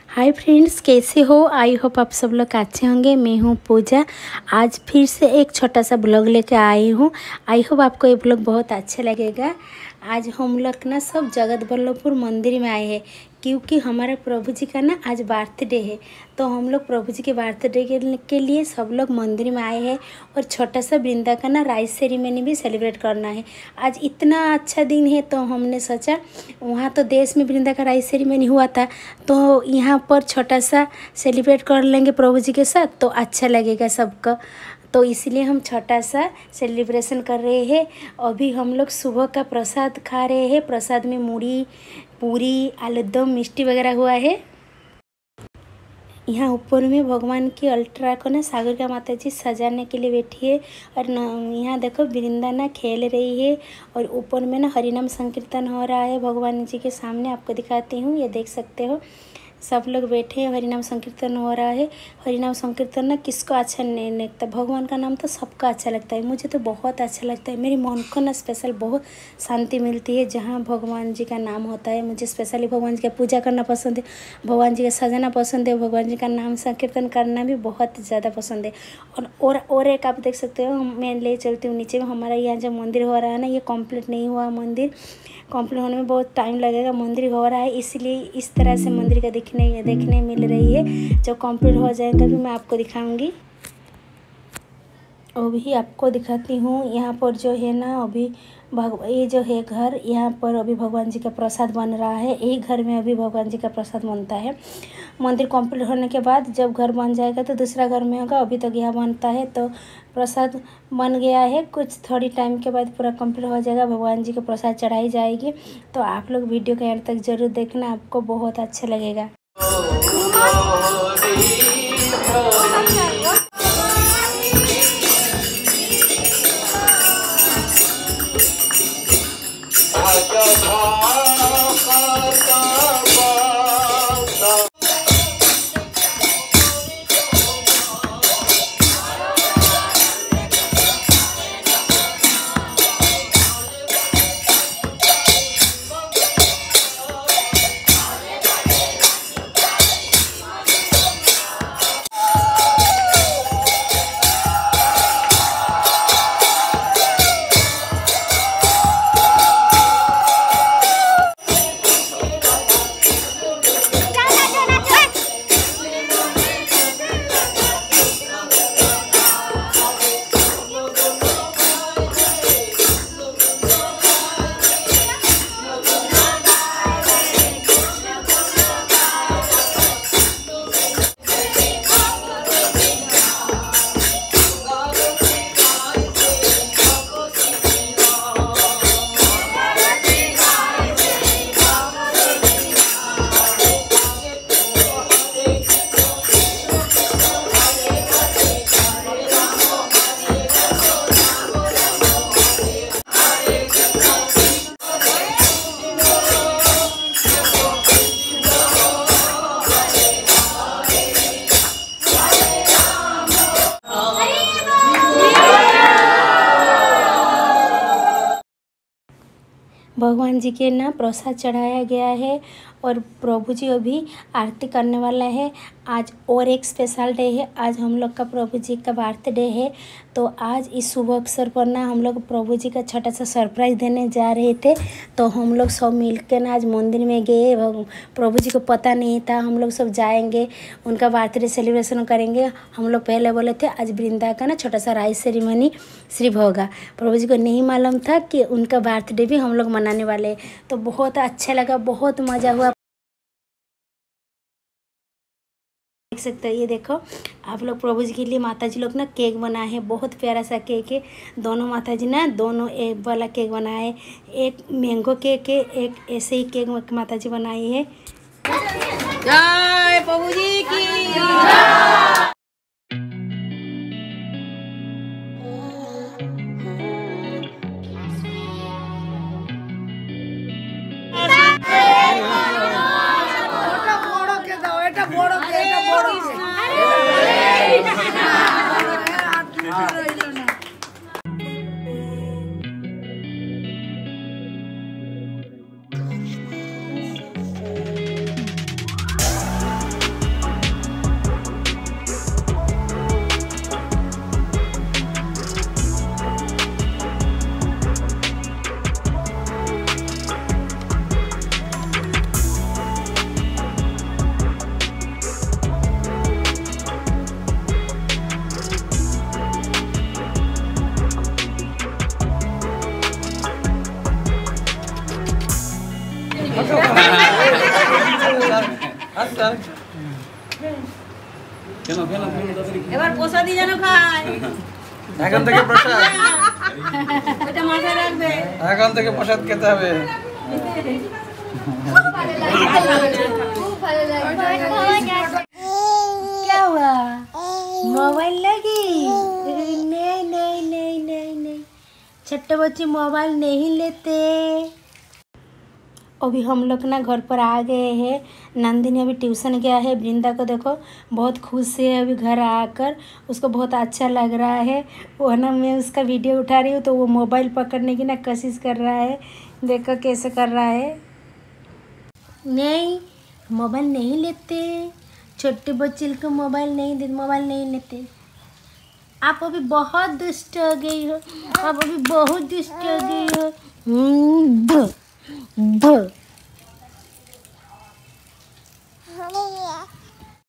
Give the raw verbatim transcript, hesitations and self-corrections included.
Hi friends, कैसे हो? I hope आप सब लोग अच्छे होंगे। मैं हूँ पूजा। आज फिर से एक छोटा सा ब्लॉग लेके आई हूँ। आई होप आपको ये ब्लॉग बहुत अच्छा लगेगा। आज हम लोग ना सब जगत वल्लभपुर मंदिर में आए हैं क्योंकि हमारे प्रभु जी का ना आज बर्थडे है। तो हम लोग प्रभु जी के बर्थडे के, के लिए सब लोग मंदिर में आए हैं और छोटा सा वृंदा का ना राइस सेरेमनी भी सेलिब्रेट करना है। आज इतना अच्छा दिन है तो हमने सोचा, वहाँ तो देश में वृंदा का राइस सेरेमनी हुआ था तो यहाँ पर छोटा सा सेलिब्रेट कर लेंगे प्रभु जी के साथ, तो अच्छा लगेगा सबको। तो इसलिए हम छोटा सा सेलिब्रेशन कर रहे हैं। अभी हम लोग सुबह का प्रसाद खा रहे हैं। प्रसाद में मूढ़ी, पूरी, आलूदम, मिष्टी वगैरह हुआ है। यहाँ ऊपर में भगवान की अल्ट्रा को ना सागर का माता जी सजाने के लिए बैठी है और यहाँ देखो वृंदा ना खेल रही है और ऊपर में ना हरिनाम संकीर्तन हो रहा है भगवान जी के सामने। आपको दिखाती हूँ, ये देख सकते हो सब लोग बैठे हैं, हरिनाम संकीर्तन हो रहा है। हरिनाम संकीर्तन ना किसको अच्छा नहीं लगता, भगवान का नाम तो सबको अच्छा लगता है। मुझे तो बहुत अच्छा लगता है। मेरी मन को ना स्पेशल बहुत शांति मिलती है जहाँ भगवान जी का नाम होता है। मुझे स्पेशली भगवान जी का पूजा करना पसंद है, भगवान जी का सजाना पसंद है, भगवान जी का नाम संकीर्तन करना भी बहुत ज़्यादा पसंद है। और और और एक आप देख सकते हो, मैं ले चलती हूँ नीचे में। हमारा यहाँ जो मंदिर हो रहा है ना, ये कम्प्लीट नहीं हुआ। मंदिर कम्प्लीट होने में बहुत टाइम लगेगा। मंदिर हो रहा है इसलिए इस तरह से मंदिर का दिखने देखने मिल रही है। जो कंप्लीट हो जाएगा भी मैं आपको दिखाऊंगी। अभी आपको दिखाती हूँ यहाँ पर जो है ना, अभी भग ये जो है घर, यहाँ पर अभी भगवान जी का प्रसाद बन रहा है। यही घर में अभी भगवान जी का प्रसाद बनता है। मंदिर कंप्लीट होने के बाद जब घर बन जाएगा तो दूसरा घर में होगा। अभी तक यहाँ बनता है तो प्रसाद बन गया है। कुछ थोड़ी टाइम के बाद पूरा कंप्लीट हो जाएगा, भगवान जी को प्रसाद चढ़ाई जाएगी। तो आप लोग वीडियो के एंड तक ज़रूर देखना, आपको बहुत अच्छा लगेगा। भगवान जी के ना प्रसाद चढ़ाया गया है और प्रभु जी अभी आरती करने वाला है। आज और एक स्पेशल डे है। आज हम लोग का प्रभु जी का बर्थडे है। तो आज इस शुभ अवसर पर ना हम लोग प्रभु जी का छोटा सा सरप्राइज़ देने जा रहे थे। तो हम लोग सब मिल के ना आज मंदिर में गए। प्रभु जी को पता नहीं था हम लोग सब जाएंगे, उनका बर्थडे सेलिब्रेशन करेंगे। हम लोग पहले बोले थे आज वृंदा का ना छोटा सा राइस सेरेमनी सिर्फ होगा। प्रभु जी को नहीं मालूम था कि उनका बर्थडे भी हम लोग मनाने वाले। तो बहुत अच्छा लगा, बहुत मज़ा हुआ। देख सकते हो, ये देखो आप लोग प्रभु जी के लिए माता जी लोग ना केक बनाए हैं। बहुत प्यारा सा केक है। दोनों माता जी ना दोनों एक वाला केक बनाए, एक मैंगो केक है, एक ऐसे ही केक माता जी बनाई है। जय प्रभु जी की जय। এবার প্রসাদি যেন খায় এখন থেকে প্রসাদ ওটা মাথায় রাখবে এখন থেকে প্রসাদ খেতে হবে क्या हुआ मोबाइल लगी नहीं नहीं नहीं नहीं नहीं छोटे बच्चे मोबाइल नहीं लेते। अभी हम लोग ना घर पर आ गए हैं। नंदिनी अभी ट्यूशन गया है। वृंदा को देखो बहुत खुश है अभी घर आकर, उसको बहुत अच्छा लग रहा है। वो ना मैं उसका वीडियो उठा रही हूँ तो वो मोबाइल पकड़ने की ना कोशिश कर रहा है। देखो कैसे कर रहा है। नहीं मोबाइल नहीं लेते, छोटे बच्चे को मोबाइल नहीं दे, मोबाइल नहीं लेते। आप अभी बहुत दुष्ट हो गई हो, आप अभी बहुत दुष्ट हो गई हो।